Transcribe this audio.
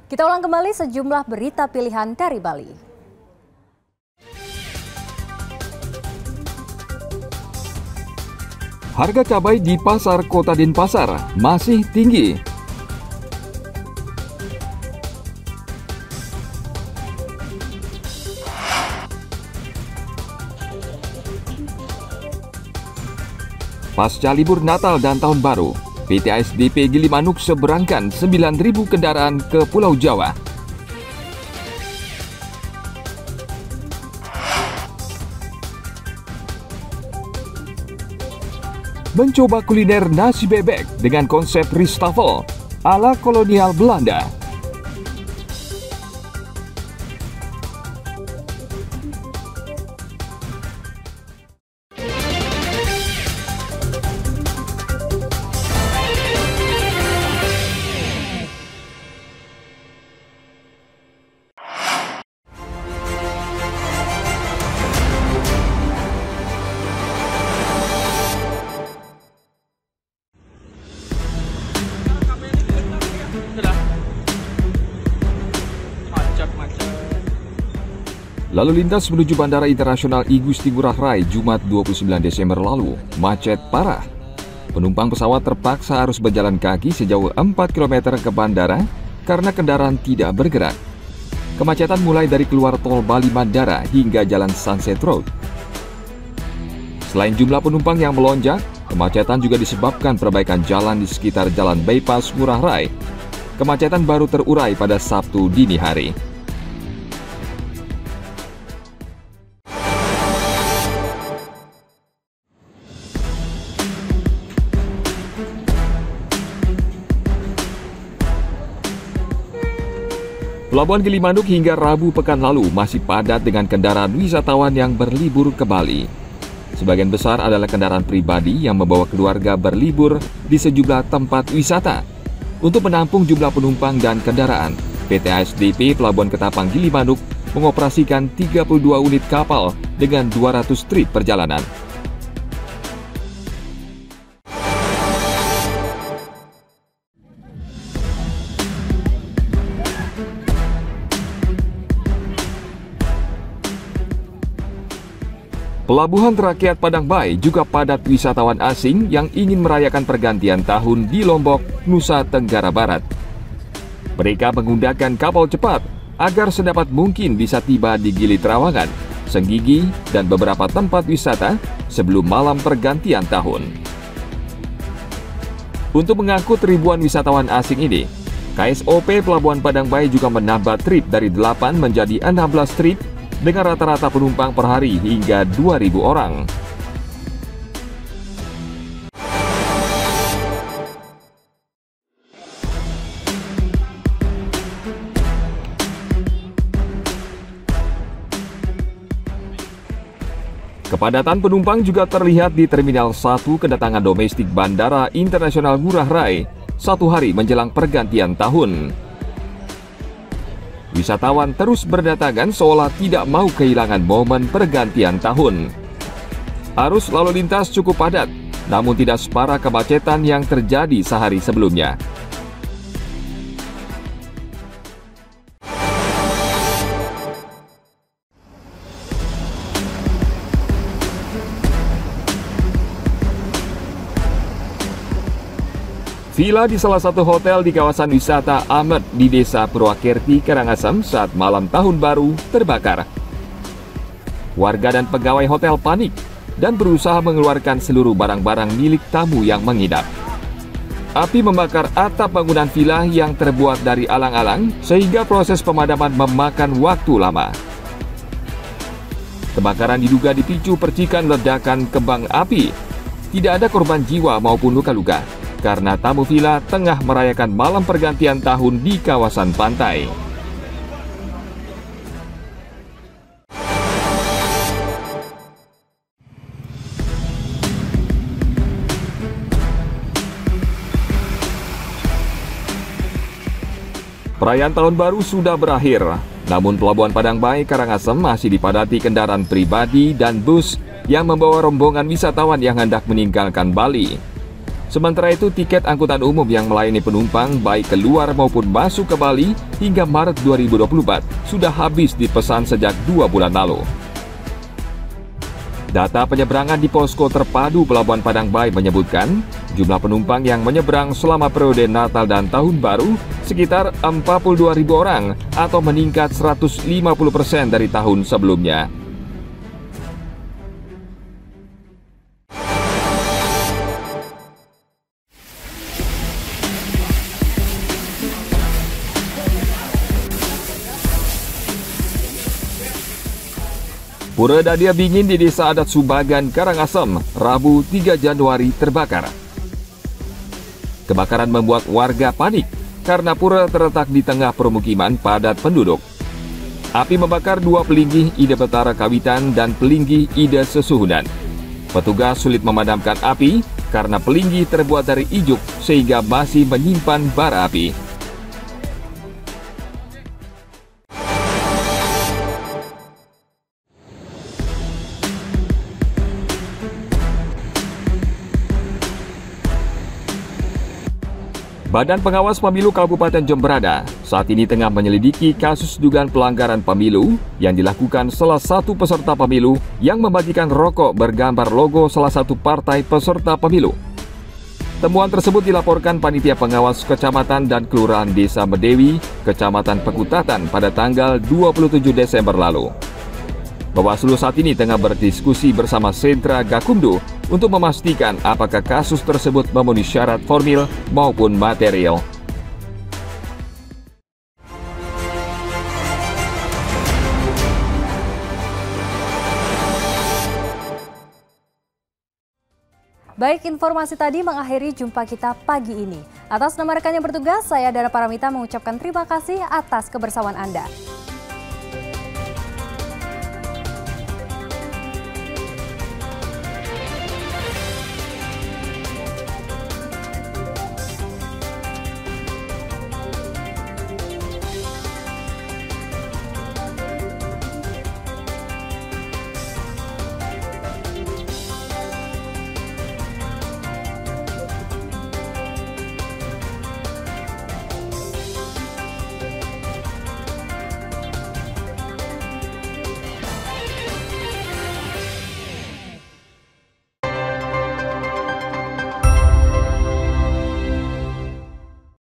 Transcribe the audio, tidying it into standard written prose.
Kita ulang kembali sejumlah berita pilihan dari Bali. Harga cabai di pasar Kota Denpasar masih tinggi. Pasca libur Natal dan Tahun Baru, PT ASDP Gilimanuk seberangkan 9.000 kendaraan ke Pulau Jawa. Mencoba kuliner nasi bebek dengan konsep Ristafel ala kolonial Belanda. Lalu lintas menuju Bandara Internasional I Gusti Ngurah Rai Jumat 29 Desember lalu macet parah. Penumpang pesawat terpaksa harus berjalan kaki sejauh 4 km ke bandara karena kendaraan tidak bergerak. Kemacetan mulai dari keluar tol Bali Mandara hingga Jalan Sunset Road. Selain jumlah penumpang yang melonjak, kemacetan juga disebabkan perbaikan jalan di sekitar Jalan Bypass Ngurah Rai. Kemacetan baru terurai pada Sabtu dini hari. Pelabuhan Gilimanuk hingga Rabu pekan lalu masih padat dengan kendaraan wisatawan yang berlibur ke Bali. Sebagian besar adalah kendaraan pribadi yang membawa keluarga berlibur di sejumlah tempat wisata. Untuk menampung jumlah penumpang dan kendaraan, PT ASDP Pelabuhan Ketapang Gilimanuk mengoperasikan 32 unit kapal dengan 200 trip perjalanan. Pelabuhan Rakyat Padang Bay juga padat wisatawan asing yang ingin merayakan pergantian tahun di Lombok, Nusa Tenggara Barat. Mereka menggunakan kapal cepat agar sedapat mungkin bisa tiba di Gili Trawangan, Senggigi, dan beberapa tempat wisata sebelum malam pergantian tahun. Untuk mengangkut ribuan wisatawan asing ini, KSOP Pelabuhan Padang Bay juga menambah trip dari 8 menjadi 16 trip dengan rata-rata penumpang per hari hingga 2.000 orang. Kepadatan penumpang juga terlihat di Terminal 1 kedatangan domestik Bandara Internasional Ngurah Rai 1 hari menjelang pergantian tahun. Wisatawan terus berdatangan seolah tidak mau kehilangan momen pergantian tahun. Arus lalu lintas cukup padat, namun tidak separah kemacetan yang terjadi sehari sebelumnya. Villa di salah satu hotel di kawasan wisata Amet di Desa Purwakerti, Karangasem saat malam tahun baru terbakar. Warga dan pegawai hotel panik dan berusaha mengeluarkan seluruh barang-barang milik tamu yang menginap. Api membakar atap bangunan villa yang terbuat dari alang-alang sehingga proses pemadaman memakan waktu lama. Kebakaran diduga dipicu percikan ledakan kembang api. Tidak ada korban jiwa maupun luka-luka, karena tamu villa tengah merayakan malam pergantian tahun di kawasan pantai. Perayaan Tahun Baru sudah berakhir, namun Pelabuhan Padang Bay, Karangasem masih dipadati kendaraan pribadi dan bus yang membawa rombongan wisatawan yang hendak meninggalkan Bali. Sementara itu, tiket angkutan umum yang melayani penumpang baik keluar maupun masuk ke Bali hingga Maret 2024 sudah habis dipesan sejak 2 bulan lalu. Data penyeberangan di posko terpadu Pelabuhan Padang Bayi menyebutkan jumlah penumpang yang menyeberang selama periode Natal dan Tahun Baru sekitar 42.000 orang atau meningkat 150% dari tahun sebelumnya. Pura Dadia Bingin di Desa Adat Subagan, Karangasem, Rabu 3 Januari terbakar. Kebakaran membuat warga panik karena pura terletak di tengah permukiman padat penduduk. Api membakar 2 pelinggih Ida Betara Kawitan dan pelinggih Ida Sesuhunan. Petugas sulit memadamkan api karena pelinggih terbuat dari ijuk sehingga masih menyimpan bara api. Badan Pengawas Pemilu Kabupaten Jemberana saat ini tengah menyelidiki kasus dugaan pelanggaran pemilu yang dilakukan salah satu peserta pemilu yang membagikan rokok bergambar logo salah satu partai peserta pemilu. Temuan tersebut dilaporkan Panitia Pengawas Kecamatan dan Kelurahan Desa Medewi, Kecamatan Pekutatan pada tanggal 27 Desember lalu. Bawaslu saat ini tengah berdiskusi bersama Sentra Gakumdu untuk memastikan apakah kasus tersebut memenuhi syarat formil maupun material. Baik, informasi tadi mengakhiri jumpa kita pagi ini. Atas nama rekan yang bertugas, saya Dara Paramita mengucapkan terima kasih atas kebersamaan Anda.